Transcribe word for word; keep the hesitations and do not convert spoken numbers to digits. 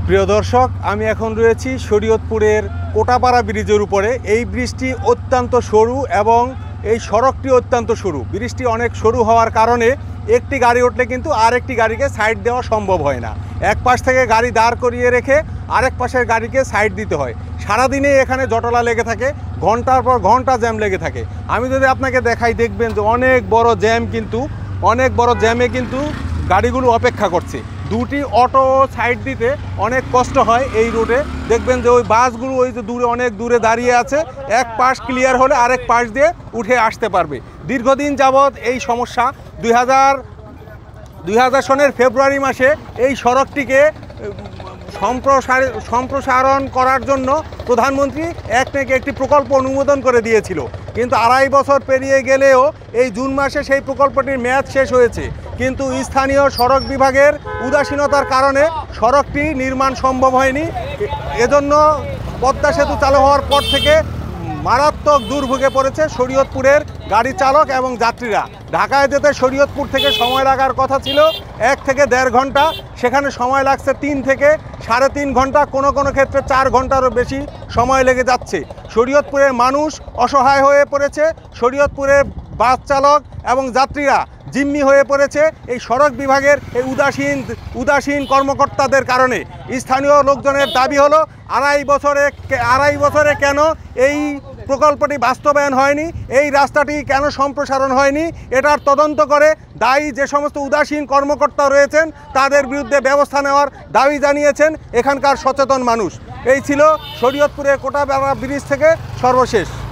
প্রিয় দর্শক, আমি এখন রয়েছি শরীয়তপুরের কোটাপাড়া ব্রিজের উপরে। এই ব্রিজটি অত্যন্ত সরু এবং এই সড়কটি অত্যন্ত সরু। ব্রিজটি অনেক সরু হওয়ার কারণে একটি গাড়ি উঠলে কিন্তু আরেকটি গাড়িকে সাইড দেওয়া সম্ভব হয় না। এক পাশ থেকে গাড়ি দাঁড় করিয়ে রেখে আরেক পাশের গাড়িকে সাইড দিতে হয়। সারাদিনে এখানে জটলা লেগে থাকে, ঘন্টার পর ঘন্টা জ্যাম লেগে থাকে। আমি যদি আপনাকে দেখাই, দেখবেন যে অনেক বড় জ্যাম, কিন্তু অনেক বড় জ্যামে কিন্তু গাড়িগুলো অপেক্ষা করছে। দুটি অটো সাইড দিতে অনেক কষ্ট হয় এই রোডে। দেখবেন যে ওই বাসগুলো ওই যে দূরে, অনেক দূরে দাঁড়িয়ে আছে, এক পাশ ক্লিয়ার হলে আরেক পাশ দিয়ে উঠে আসতে পারবে। দীর্ঘদিন যাবৎ এই সমস্যা। দুই হাজার দুই হাজার সনের ফেব্রুয়ারি মাসে এই সড়কটিকে সম্প্রসার সম্প্রসারণ করার জন্য প্রধানমন্ত্রী এক থেকে একটি প্রকল্প অনুমোদন করে দিয়েছিল, কিন্তু আড়াই বছর পেরিয়ে গেলেও এই জুন মাসে সেই প্রকল্পটির মেয়াদ শেষ হয়েছে। কিন্তু স্থানীয় সড়ক বিভাগের উদাসীনতার কারণে সড়কটি নির্মাণ সম্ভব হয়নি। এজন্য পদ্মা সেতু চালু হওয়ার পর থেকে মারাত্মক দুর্ভোগে পড়েছে শরীয়তপুরের গাড়ি চালক এবং যাত্রীরা। ঢাকায় যেতে শরীয়তপুর থেকে সময় লাগার কথা ছিল এক থেকে দেড় ঘন্টা, সেখানে সময় লাগছে তিন থেকে সাড়ে তিন ঘন্টা, কোনো কোনো ক্ষেত্রে চার ঘন্টারও বেশি সময় লেগে যাচ্ছে। শরীয়তপুরের মানুষ অসহায় হয়ে পড়েছে। শরীয়তপুরের বাস চালক এবং যাত্রীরা জিম্মি হয়ে পড়েছে এই সড়ক বিভাগের এই উদাসীন উদাসীন কর্মকর্তাদের কারণে। স্থানীয় লোকজনের দাবি হলো, আড়াই বছরে আড়াই বছরে কেন এই প্রকল্পটি বাস্তবায়ন হয়নি, এই রাস্তাটি কেন সম্প্রসারণ হয়নি, এটার তদন্ত করে দায়ী যে সমস্ত উদাসীন কর্মকর্তা রয়েছেন তাদের বিরুদ্ধে ব্যবস্থা নেওয়ার দাবি জানিয়েছেন এখানকার সচেতন মানুষ। এই ছিল শরীয়তপুরের কোটাপাড়া ব্রিজ থেকে সর্বশেষ।